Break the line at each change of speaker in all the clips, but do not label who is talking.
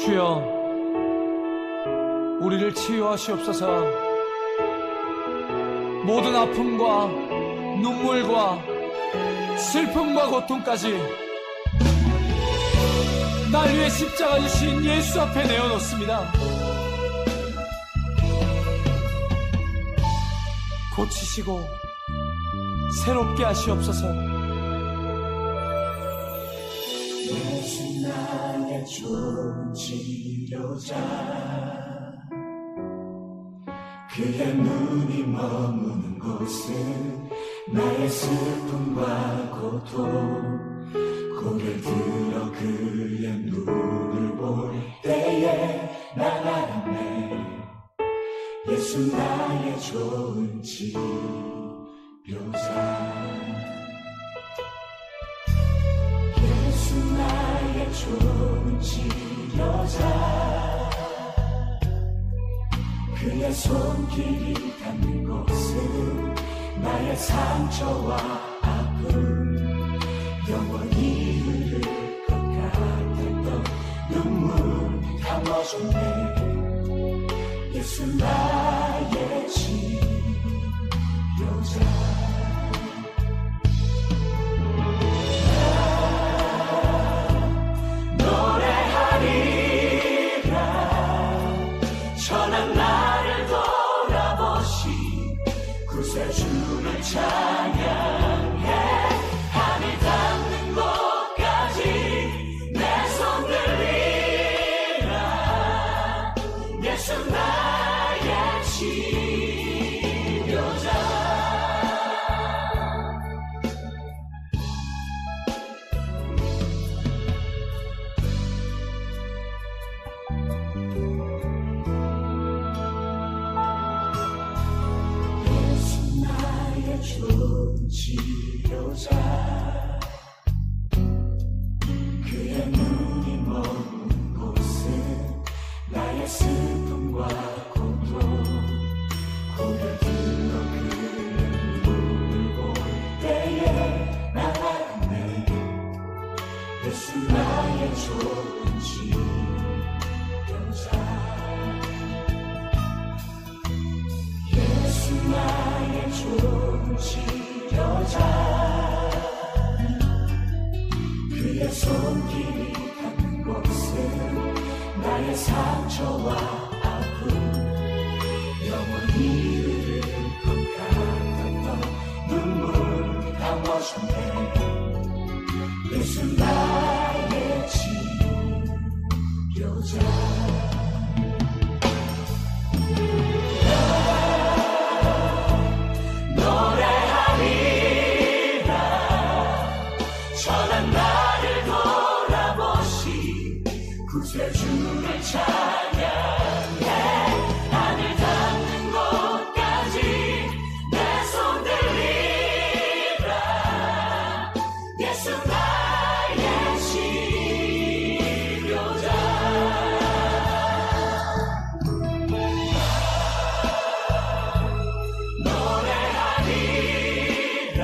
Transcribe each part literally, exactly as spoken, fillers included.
주여, 우리를 치유하시옵소서. 모든 아픔과 눈물과 슬픔과 고통까지 날 위해 십자가 지신 예수 앞에 내어놓습니다. 고치시고 새롭게 하시옵소서.
예수 나의 좋은 치료자, 그의 눈이 머무는 곳은 나의 슬픔과 고통. 고개를 들어 그의 눈을 볼 때에 난 알았네. 예수 나의 좋은 치료자. 예수 나의 좋은 치료자, 그의 손길이 닿는 곳은 나의 상처와 아픔, 영원히 흐를 것 같았던 눈물 감아줬네. 예수 나의 치료자. 나 노래하리라, 천한 나를 돌아보시 구세주를 찬양해. 하늘 닿는 곳까지 내 손 들리라. 예수 나의 치료자. 예수 나의 좋은 치료자, 그의 눈이 머문 곳은 나의 슬픔과 고통. 고개를 들어 그의 눈을 볼 때에 난 알았네. 예수 나의 좋은 치료자. 예수 나의 좋은 치료자, 그의 손길이 닿는 곳은 나의 상처와 아픔, 영원히 흐를 것 같았던 눈물 감아줬네. 예수 나의 치료자. 노래하리라, 천한 나를 돌아보시 구세주를 찬양해. 하늘 닿는 곳까지 내 손 들리라. 예수 나의 치료자. 노래하리라,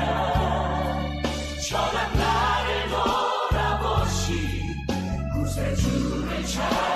천한 나를 돌아보시 구세주를 찬양해.